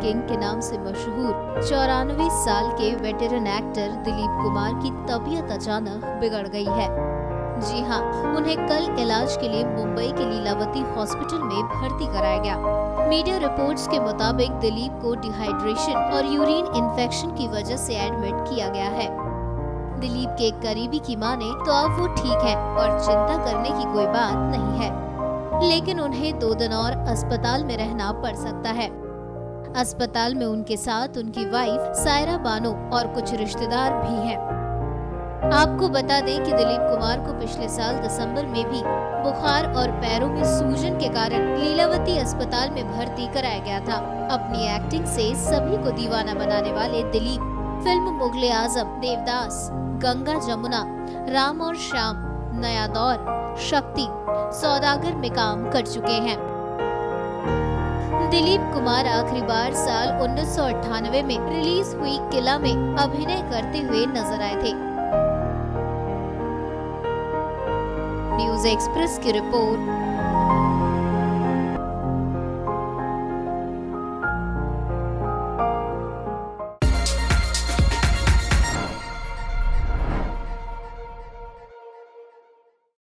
King के नाम से मशहूर 94 साल के वेटरन एक्टर दिलीप कुमार की तबीयत अचानक बिगड़ गई है। जी हां, उन्हें कल इलाज के लिए मुंबई के लीलावती हॉस्पिटल में भर्ती कराया गया। मीडिया रिपोर्ट्स के मुताबिक दिलीप को डिहाइड्रेशन और यूरिन इन्फेक्शन की वजह से एडमिट किया गया है। दिलीप के एक करीबी की माने तो अब वो ठीक है और चिंता करने की कोई बात नहीं है, लेकिन उन्हें 2 दिन और अस्पताल में रहना पड़ सकता है। अस्पताल में उनके साथ उनकी वाइफ सायरा बानो और कुछ रिश्तेदार भी हैं। आपको बता दें कि दिलीप कुमार को पिछले साल दिसंबर में भी बुखार और पैरों में सूजन के कारण लीलावती अस्पताल में भर्ती कराया गया था। अपनी एक्टिंग से सभी को दीवाना बनाने वाले दिलीप फिल्म मुगले आजम, देवदास, गंगा जमुना, राम और श्याम, नया दौर, शक्ति, सौदागर में काम कर चुके हैं। दिलीप कुमार आखिरी बार साल 1998 में रिलीज हुई किला में अभिनय करते हुए नजर आए थे। न्यूज़ एक्सप्रेस की रिपोर्ट।